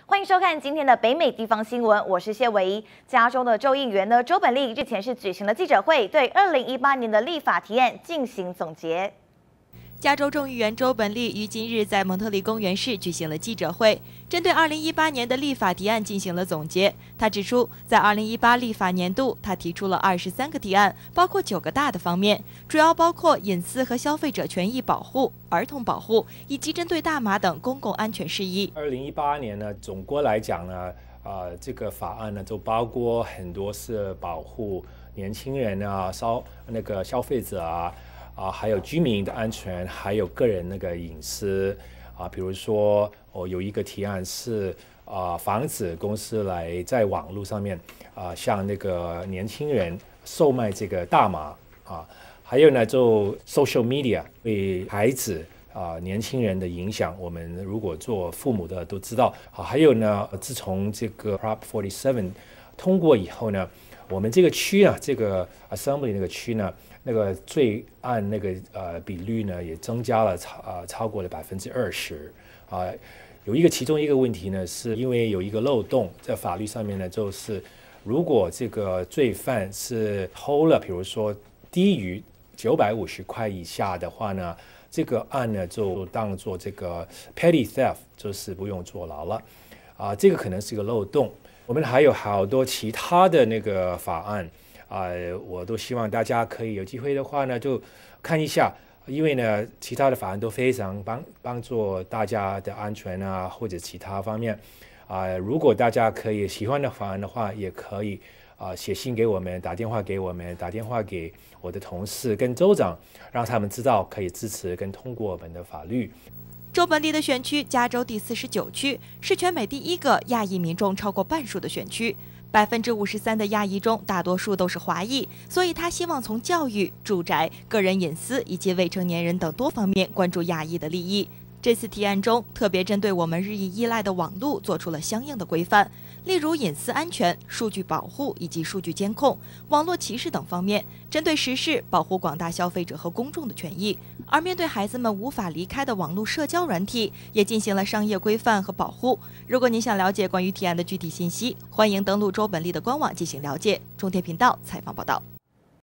欢迎收看今天的北美地方新闻，我是谢维一。加州的众议员呢，周本利日前是举行了记者会，对2018年的立法提案进行总结。 加州众议员周本利于今日在蒙特利公园市举行了记者会，针对2018年的立法提案进行了总结。他指出，在2018立法年度，他提出了23个提案，包括9个大的方面，主要包括隐私和消费者权益保护、儿童保护以及针对大麻等公共安全事宜。 2018年呢，总括来讲呢，这个法案呢就包括很多是保护年轻人啊、消费者啊。还有居民的安全，还有个人那个隐私比如说有一个提案是防止公司来在网络上面向那个年轻人售卖这个大麻还有呢就 social media 对孩子年轻人的影响，我们如果做父母的都知道还有呢，自从这个 Prop 47通过以后呢，我们这个区这个 Assembly 那个区呢，那个罪案那个比率呢也增加了超过了20%有其中一个问题呢，是因为有一个漏洞在法律上面呢，就是如果这个罪犯是偷了，比如说低于950块以下的话呢，这个案呢就当做这个 petty theft， 就是不用坐牢了这个可能是一个漏洞。我们还有好多其他的那个法案我都希望大家可以有机会的话呢，就看一下，因为呢，其他的法案都非常帮助大家的安全或者其他方面如果大家可以喜欢的法案的话，也可以写信给我们，打电话给我们，打电话给我的同事跟州长，让他们知道可以支持跟通过我们的法律。 周本利的选区加州第49区是全美第一个亚裔民众超过半数的选区，53%的亚裔中大多数都是华裔，所以他希望从教育、住宅、个人隐私以及未成年人等多方面关注亚裔的利益。这次提案中特别针对我们日益依赖的网络做出了相应的规范，例如隐私安全、数据保护以及数据监控、网络歧视等方面，针对时事保护广大消费者和公众的权益。而面对孩子们无法离开的网络社交软体，也进行了商业规范和保护。如果您想了解关于提案的具体信息，欢迎登录周本利的官网进行了解。中天频道采访报道。